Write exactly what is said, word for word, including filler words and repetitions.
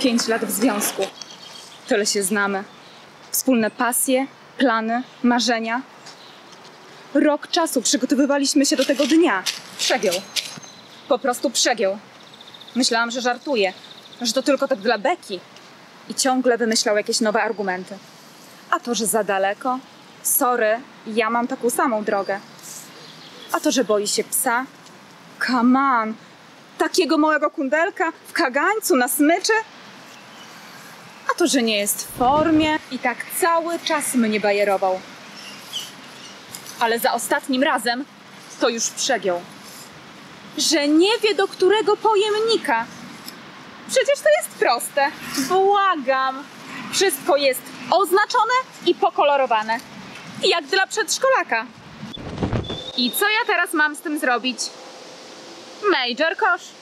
Pięć lat w związku. Tyle się znamy. Wspólne pasje, plany, marzenia. Rok czasu przygotowywaliśmy się do tego dnia. Przegiął. Po prostu przegiął. Myślałam, że żartuje, że to tylko tak dla beki. I ciągle wymyślał jakieś nowe argumenty. A to, że za daleko? Sorry, ja mam taką samą drogę. A to, że boi się psa? Come on! Takiego małego kundelka w kagańcu na smyczy? A to, że nie jest w formie i tak cały czas mnie bajerował. Ale za ostatnim razem to już przegiął. Że nie wie, do którego pojemnika. Przecież to jest proste. Błagam. Wszystko jest oznaczone i pokolorowane. Jak dla przedszkolaka. I co ja teraz mam z tym zrobić? Major kosz.